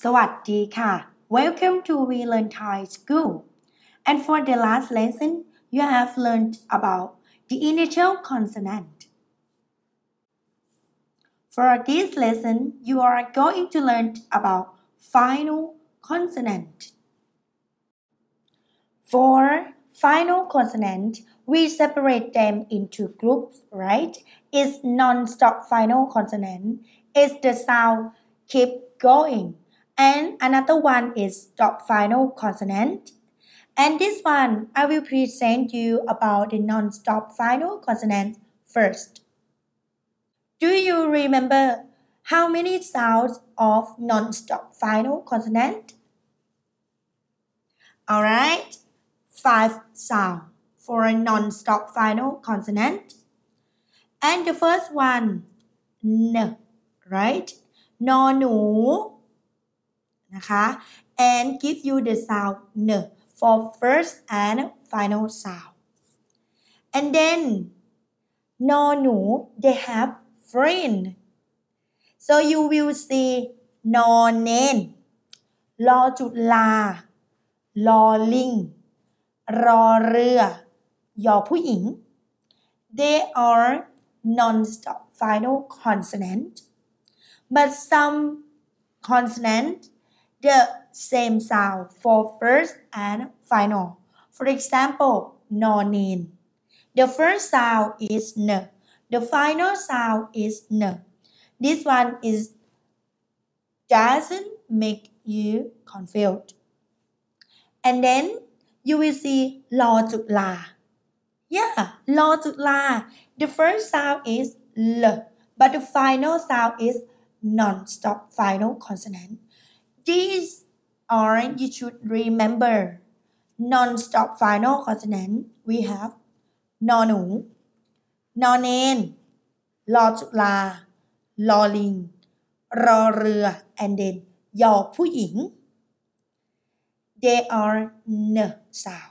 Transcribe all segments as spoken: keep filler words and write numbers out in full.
สวัสดีค่ะ Welcome to We Learn Thai School. And for the last lesson, you have learned about the initial consonant. For this lesson, you are going to learn about final consonant. For final consonant, we separate them into groups, right? Is non-stop final consonant. Is the sound keep going. And another one is stop final consonant. And this one, I will present you about the non-stop final consonant first. Do you remember how many sounds of non-stop final consonant? Alright, five sounds for a non-stop final consonant. And the first one, n, right? นอหนูนะคะ and give you the sound n for first and final sound. And then นอหนู they have friend. So you will see นอเนนลอจุฬาลอลิงรอเรือยอผู้หญิง They are non-stop final consonant. But some consonant the same sound for first and final. For example, นอเนน The first sound is n. The final sound is n. This one is doesn't make you confused. And then you will see ลอจุฬา Yeah, ลอจุฬา The first sound is l, but the final sound is non-stop final consonant. These are, you should remember, non-stop final consonant. We have นอหนูนอเนนลอจุฬาลอลิงรอเรือ and then ยอผู้หญิง They are n sound.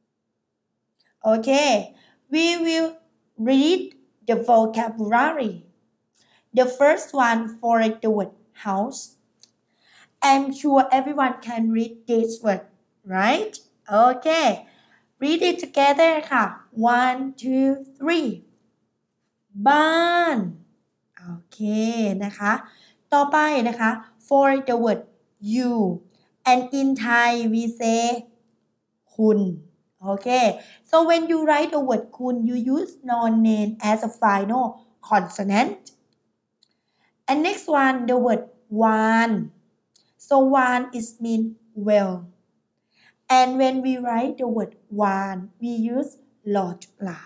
Okay, we will read the vocabulary. The first one for the word house. I'm sure everyone can read this word, right? Okay, read it together ค่ะ one two three บ้านโอเคนะคะต่อไปนะคะ for the word you and in Thai we say คุณ Okay, so when you write the word คุณ you use non-name as a final consonant. And next one, the word วาน so วาน is mean well. And when we write the word วาน we use ลอจุฬา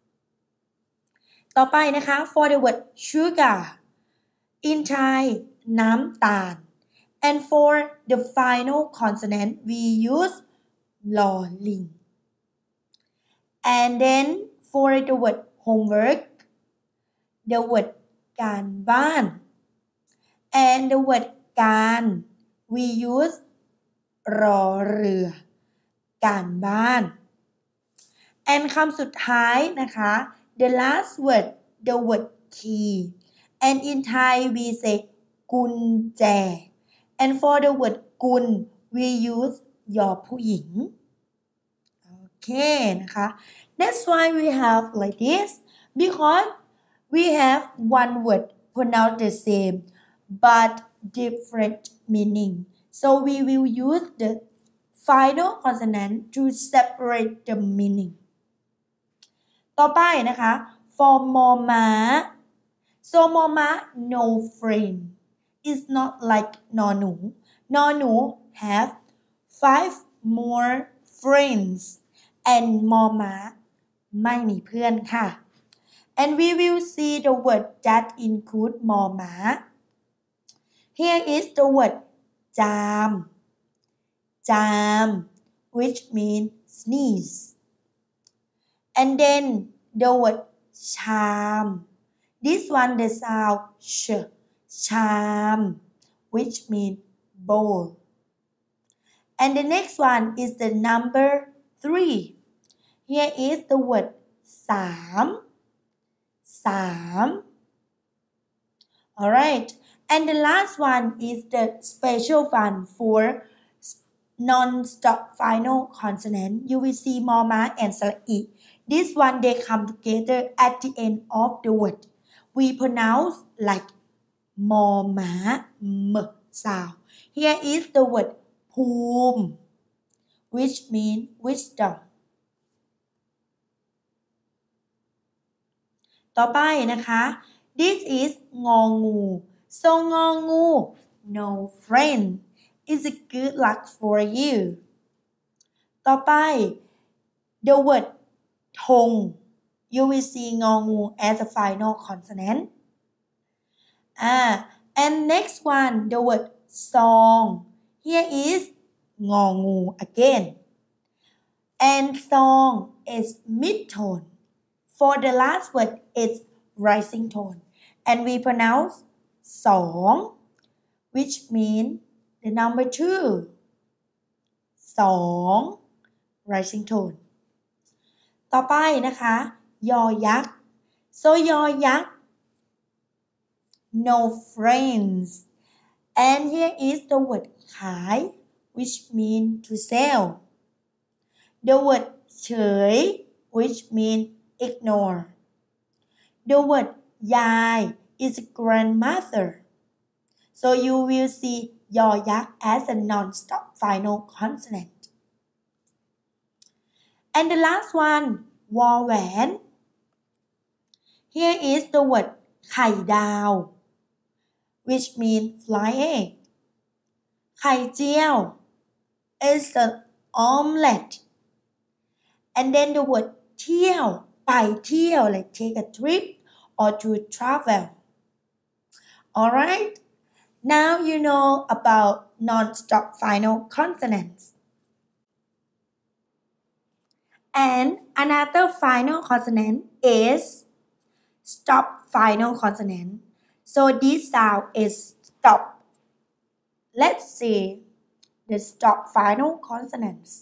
ต่อไปนะคะ for the word sugar in Thai น้ำตาล and for the final consonant we use ลอลิง and then for the word homework the word การบ้าน and the word การ we use รอเรือการบ้าน and คำสุดท้ายนะคะ the last word the word key and in Thai we say กุญแจ and for the word กุญ we use ยอผู้หญิง okay นะคะ that's why we have like this because we have one word pronounced the same but different meaning. So we will use the final consonant to separate the meaning. ต่อไปนะคะ for มอม้า so มอม้า no friend. It's not like นอหนู นอหนู have five more friends and มอม้าไม่มีเพื่อนค่ะ and we will see the word that include มอม้า Here is the word จาม จาม which means sneeze. And then the word ชาม This one the sound sh, ชาม which means bowl. And the next one is the number three. Here is the word สาม สาม Alright. And the last one is the special one for non-stop final consonant. You will see mama and sala-i. This one they come together at the end of the word. We pronounce like mama m sound. Here is the wordภูมิ which means wisdom. ต่อไปนะคะ This is งองู so งองู no friend is a good luck for you. ต่อไป the word ธง you will see งองู as a final consonant. Ah, and next one the word song. Here is งองู again. And song is mid tone. For the last word it's rising tone. And we pronounce song, which means the number two. Song, rising tone. ต่อไปนะคะยอยักษ์ so ยอยักษ์ no friends. And here is the word ขาย which means to sell. The word เฉย which means ignore. The word ยาย is grandmother. So you will see ยอยักษ์ as a non-stop final consonant. And the last one วอแหวน Here is the word ไข่ดาว which means flying. ไข่เจียว is an omelette. And then the word เที่ยว ไปเที่ยว like take a trip or to travel. Alright, now you know about non-stop final consonants. And another final consonant is stop final consonant. So this sound is stop. Let's see the stop final consonants.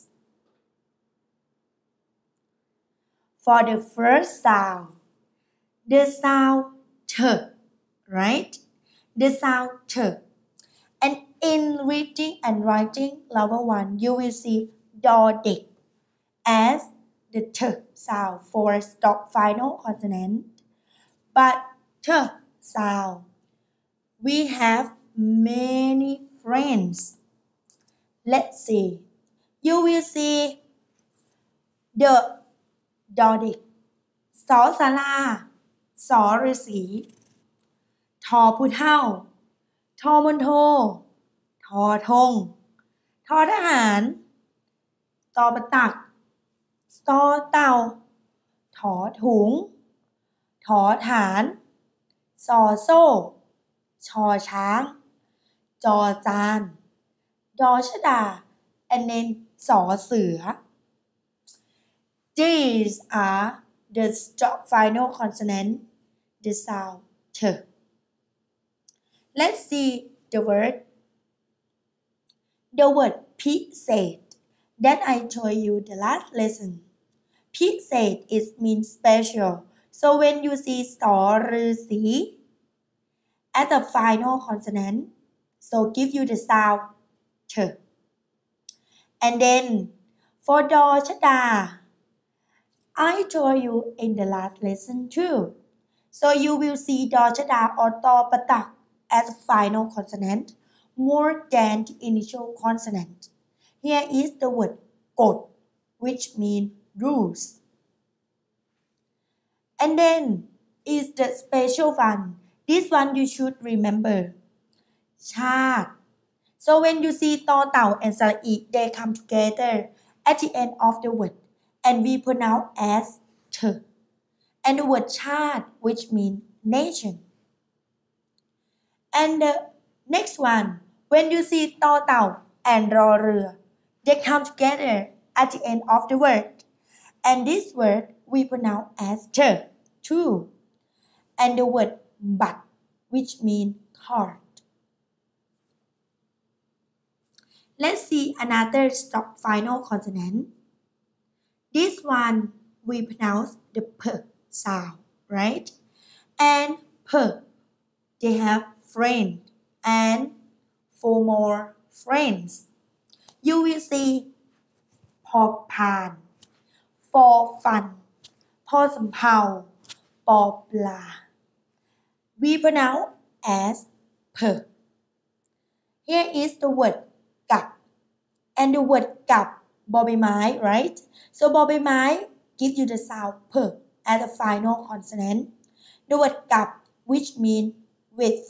For the first sound, the sound t, right? The sound t. And in reading and writing level one, you will see ดอเด็ก as the t sound for stop final consonant. But t sound, we have many friends. Let's see. You will see the ดอเด็ก สอศาลา สอฤาษีทอผู้เฒ่า ทอมณโฑ ทอธง ทอทหารตอประตัก ตอเต่า ถอถุง ถอฐาน ซอโซ่ ชอช้าง จอจาน ดอชดา and then สอเสือ These are the stop final consonant, the sound t. Let's see the word. The word พิเศษ that I told you the last lesson. พิเศษ is mean special. So when you see สอฤาษี as a final consonant, so give you the sound t. And then for ดอชดา, I told you in the last lesson too. So you will see ดอชดา or ตอประตัก as a final consonant more than the initial consonant. Here is the word กฎ which means rules. And then is the special one. This one you should remember. ชาติ So when you see ตอเต่า and สระอิ they come together at the end of the word and we pronounce as t. And the word ชาติ which means nation. And the next one, when you see ตอเต่า and รอเรือ they come together at the end of the word. And this word we pronounce as t too. And the word บัตร which means card. Let's see another stop final consonant. This one we pronounce the p sound, right? And p, they have friend, and four more friends. You will see พอพาน for fun พอสำเภา ปอปลา We pronounce as per. Here is the word กับ and the word กับ บอใบไม้ right? So บอใบไม้ give you the sound per as the final consonant. The word กับ which mean with.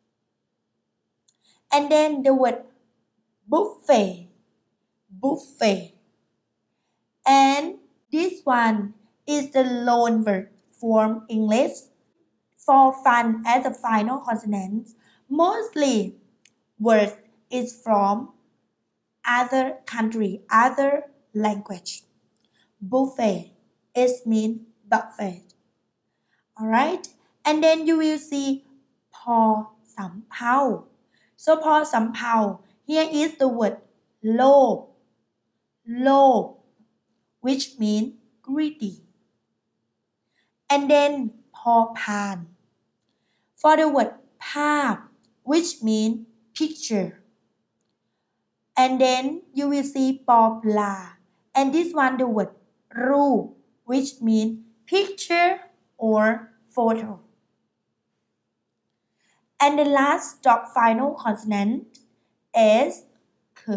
And then the word buffet, buffet. And this one is the loan word form English. For fun as the final consonant, mostly words is from other country, other language. Buffet is mean buffet. Alright, and then you will see พอสำเภา So พอสำเภา here is the word โลภ โลภ which mean greedy. And then พอพาน For the word ภาพ which mean picture. And then you will see ปอปลา and this one the word รูป which mean picture or photo. And the last stop final consonant is คือ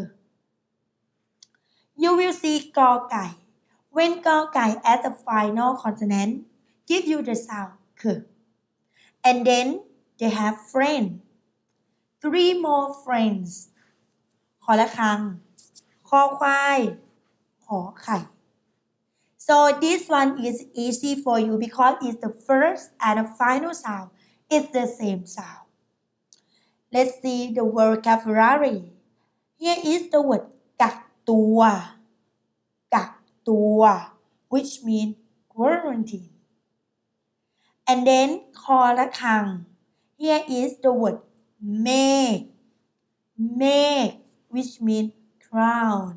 You will see กอไก่ When กอไก่ as the final consonant give you the sound คือ And then they have friend. Three more friends. ขอละครัง คอควาย ขอไข่ So this one is easy for you because it's the first and the final sound. It's the same sound. Let's see the vocabulary. Here is the word กักตัว กักตัว which means quarantine. And then คอละครัง Here is the word make, make, which means crown.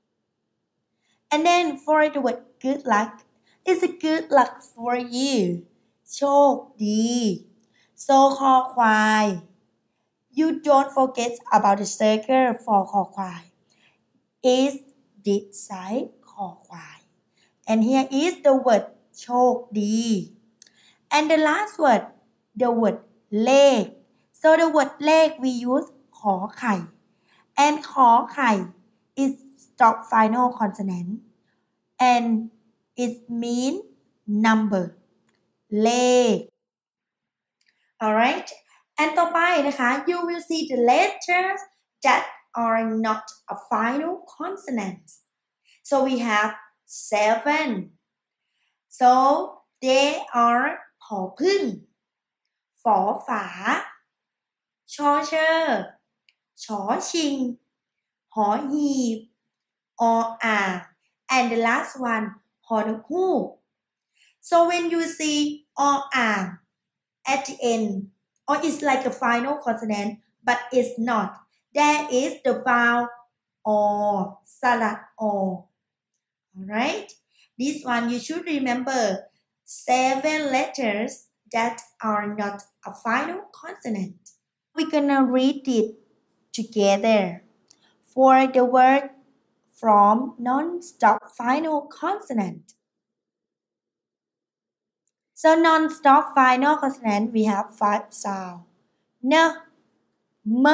And then for the word good luck, it's a good luck for you. โชคดี So คอควาย You don't forget about the circle for คอควาย is this side คอควาย And here is the word โชคดี And the last word, the word เลข So the word เลข we use ขอไข่ And ขอไข่ is stop final consonant. And it mean number เลข Alright, and ต่อไปนะคะ you will see the letters that are not a final consonant. So we have seven. So they are ผอพึ่ง ฝอฝา ชอเชอ ชอชิง หอหีบ ออ่าง and the last one หอนกฮูก So when you see ออ่าง at the end, or it's like a final consonant, but it's not. There is the vowel or, สระอ Alright? This one you should remember seven letters that are not a final consonant. We're gonna read it together. For the word from non-stop final consonant. So non-stop final consonant, we have five sounds. N, M,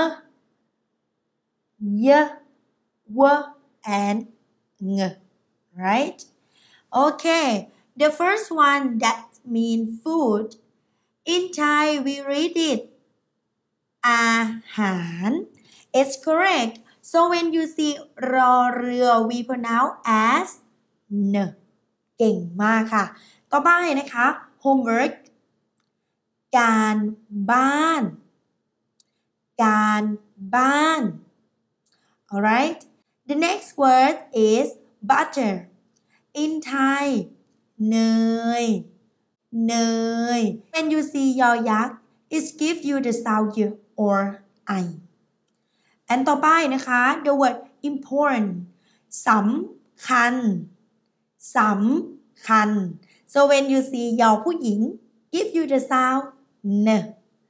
Y, W, and Ng. Right? Okay. The first one that means food. In Thai, we read it อาหาร It's correct. So when you see รอเรือ we pronounce as N. เก่งมากค่ะ ต่อไปนะคะ homework การบ้าน การบ้าน Alright? The next word is butter. In Thai เนย เนย When you see ยอยักษ์ it gives you the sound y or I. And ต่อไปนะคะ the word important สำคัญ สำคัญ So when you see ยอผู้หญิง give you the sound N.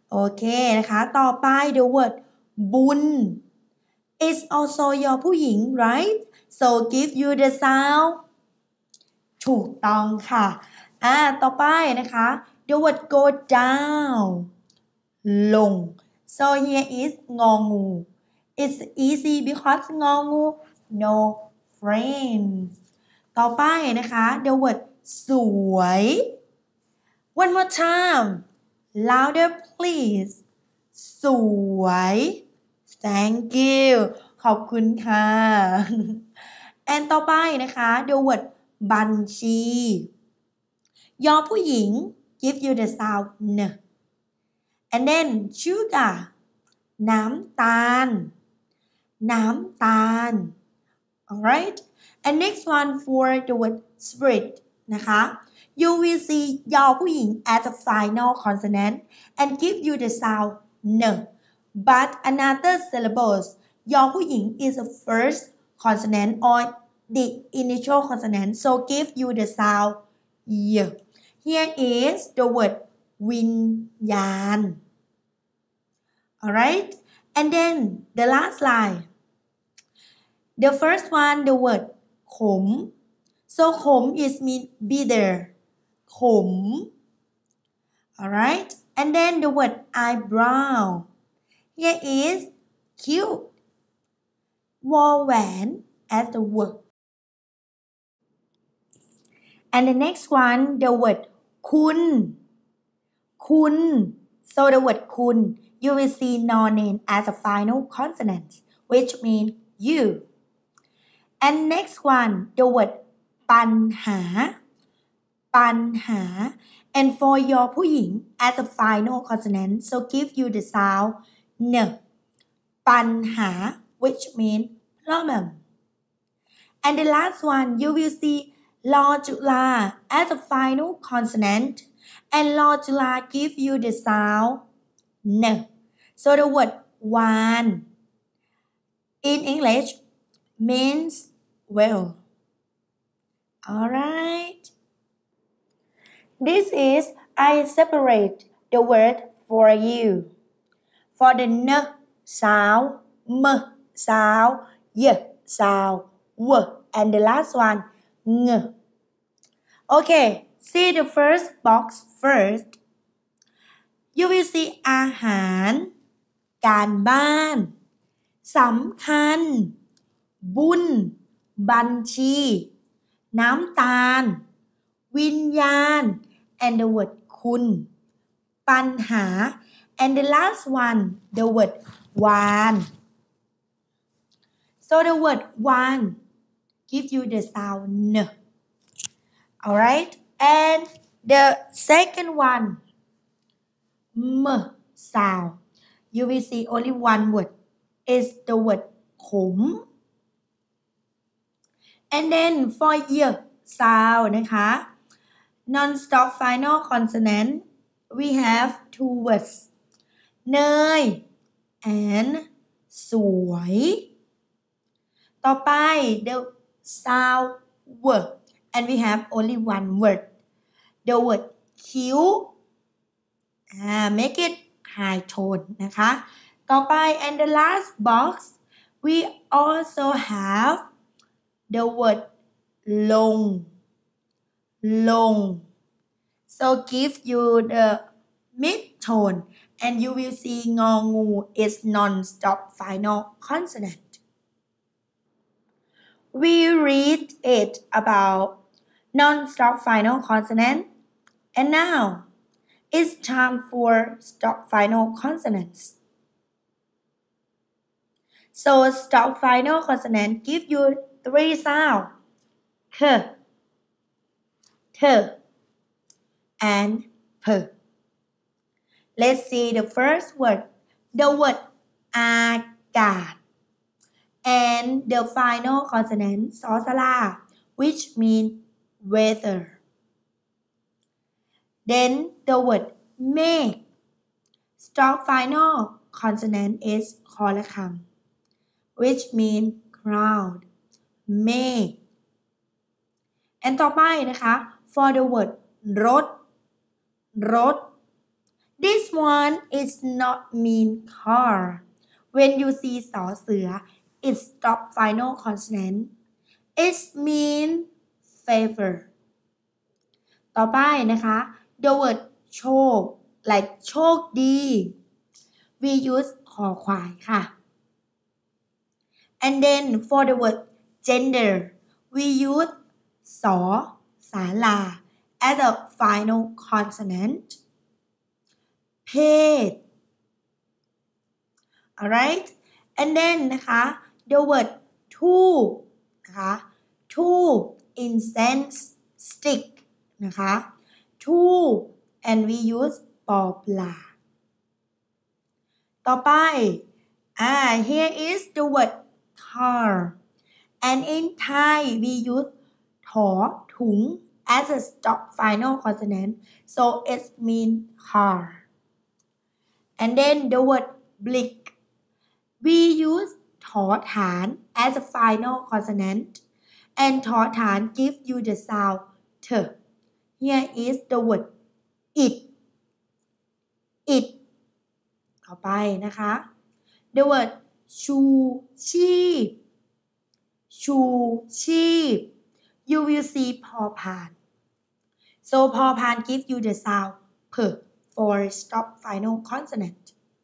โอเคนะคะต่อไป the word บุญ is also ยอผู้หญิง right so give you the sound ถูกต้องค่ะอ่าต่อไปนะคะ the word go down ลง so here is งองู it's easy because งองู no friends ต่อไปนะคะ the word สวย one more time louder please สวย thank you ขอบคุณค่ะ and ต่อไปนะคะ the word บัญชียอผู้หญิง give you the sound n and then sugar น้ำตาลน้ำตาล alright and next one for the word spirit นะคะ you will see ยอผู้หญิง as a final consonant and give you the sound n but another syllables ยอผู้หญิง is the first consonant or the initial consonant so give you the sound y here is the word วิญญาณ alright and then the last line the first one the word ขม so ขม is mean bitter ขม alright and then the word eyebrow here is cute วอแหวน as the word and the next one the word คุณคุณ so the word คุณ you will see non-name as a final consonant which means you and next one the word ปัญหาปัญหา and for ยอผู้หญิง as a final consonant so give you the sound n ปัญหา which means problem and the last one you will see ลอจุฬา as a final consonant and ลอจุฬา give you the sound n so the word วาน in English means well alright this is I separate the word for you for the n sound m sound y sound w and the last one ng okay see the first box first you will see อาหารการบ้านสำคัญบุญบัญชีน้ำตาลวิญญาณ and the word คุณปัญหา and the last one the word วาน so the word วาน give you the sound n alright and the second one m sound you will see only one word is the word ขม and then for y sound นะคะ non-stop final consonant we have two words เนย and สวยต่อไป the sound word and we have only one word the word คิ้ว uh, make it high tone นะคะต่อไป and the last box we also have the word ลงลง so give you the mid tone and you will see งองู is non-stop final consonant we read it about non-stop final consonant and now it's time for stop final consonants so stop final consonant give you three sounds k t and p let's see the first word the word อากาศ and the final consonant สอสลา which mean weather then the word เมฆ stop final consonant is คอละคำ which mean cloud เมฆ and ต่อไปนะคะ for the word รถรถ This one is not mean car. When you see สอเสือ it stop final consonant. It mean favor. ต่อไปนะคะ the word โชค like โชคดี we use คอควายค่ะ and then for the word gender we use สอศาลา as a final consonant. เพศ alright and then นะคะ the word to นะคะ to incense stick นะคะ to and we use ปอปลา ต่อไป ah here is the word car and in Thai we use ถอถุง as a stop final consonant so it means car and then the word blick we use ถอฐาน as a final consonant and ถอฐาน give you the sound t. Here is the word it it ต่อไปนะคะ the word ชูชีพชูชีพ you will see พอพาน so พอพาน give you the sound p for stop final consonant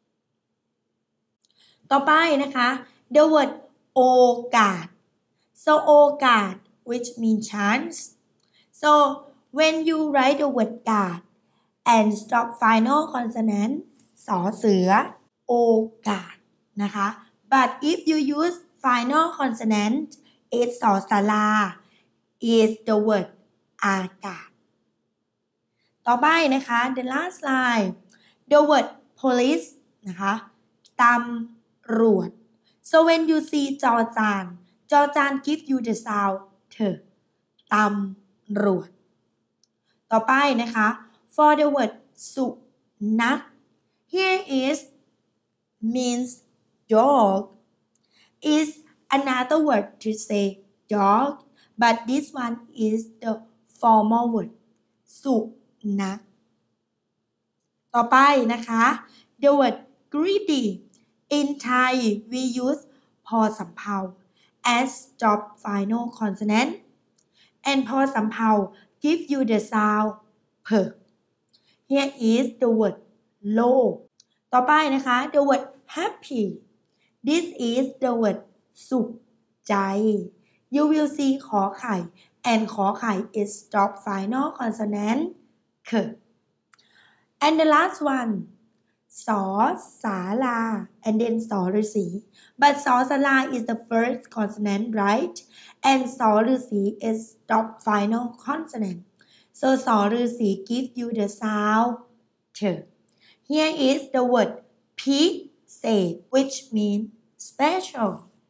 ต่อไปนะคะ the word โอกาส so โอกาส which means chance so when you write the word กาด and stop final consonant สอเสือโอกาสนะคะ but if you use final consonant is สอศาลา is the word อากาศต่อไปนะคะ the last line the word police นะคะตำรวจ so when you see จอจานจอจาน give you the sound เธอตำรวจต่อไปนะคะ for the word สุนัข here is means dog is another word to say dog but this one is the formal word สุนัขต่อไปนะคะ the word greedy in Thai we use พอสำเภา as stop final consonant and พอสำเภา give you the sound p. Here is the word low ต่อไปนะคะ the word happy this is the word สุขใจ you will see ขอไข่ and ขอไข่ is stop final consonant k. and the last one สอศาลา and then สอฤาษี but สอศาลา is the first consonant right and สอฤาษี is stop final consonant so สอฤาษี give you the sound t. Here is the wordพิเศษ which means special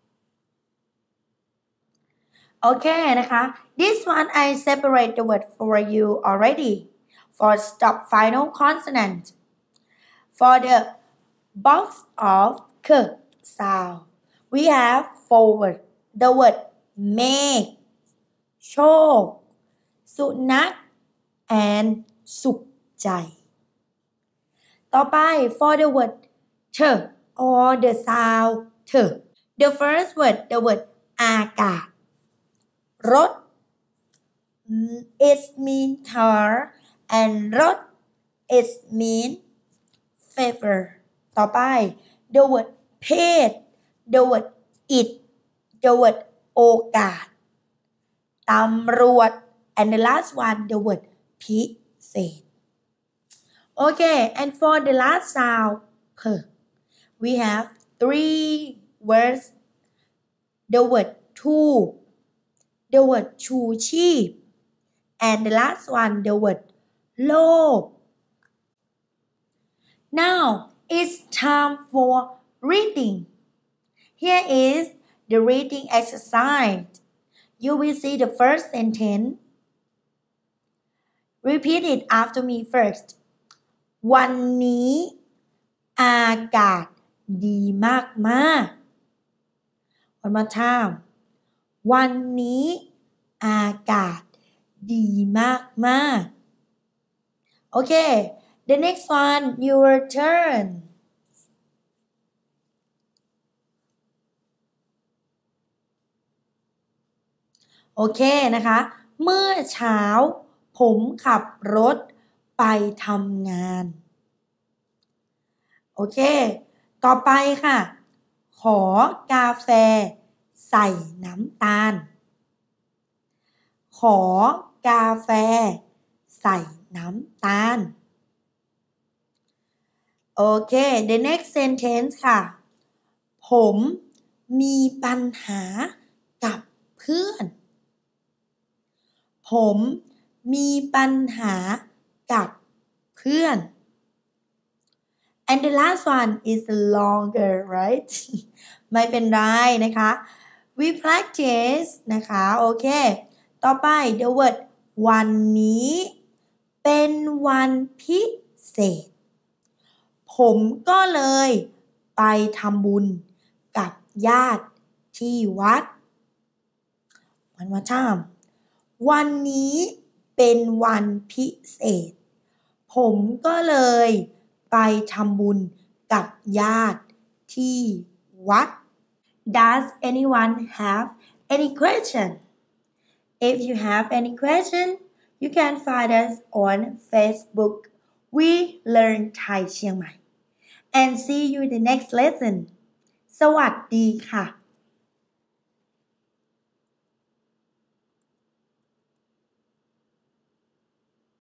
okay นะคะ this one I separate the word for you already for stop final consonant for the box of k sound we have forward the word make โชคสุนัข and สุขใจต่อไป for the word t or the sound t the first word the word อากาศรถ it mean car and รถ it mean favor ต่อไป the word เพศ the word it the word โอกาสตำรวจ and the last one the word พิเศษ okay and for the last sound p we have three words the word to the word ชูชีพ and the last one the word โลภ now it's time for reading here is the reading exercise you will see the first sentence repeat it after me first วันนี้อากาศดีมากมาก one more time วันนี้อากาศดีมากมาก okay The next one your turn โอเคนะคะเมื่อเช้าผมขับรถไปทำงานโอเคต่อไปค่ะขอกาแฟใส่น้ำตาลขอกาแฟใส่น้ำตาลโอเค the next sentence ค่ะผมมีปัญหากับเพื่อนผมมีปัญหากับเพื่อน and the last one is longer right ไม่เป็นไรนะคะ we practice นะคะโอเคต่อไป the word วันนี้เป็นวันพิเศษผมก็เลยไปทำบุญกับญาติที่วัด One more time วันนี้เป็นวันพิเศษผมก็เลยไปทำบุญกับญาติที่วัด Does anyone have any question? If you have any question, you can find us on Facebook. We learn Thai เชียงใหม่ and see you in the next lesson สวัสดีค่ะ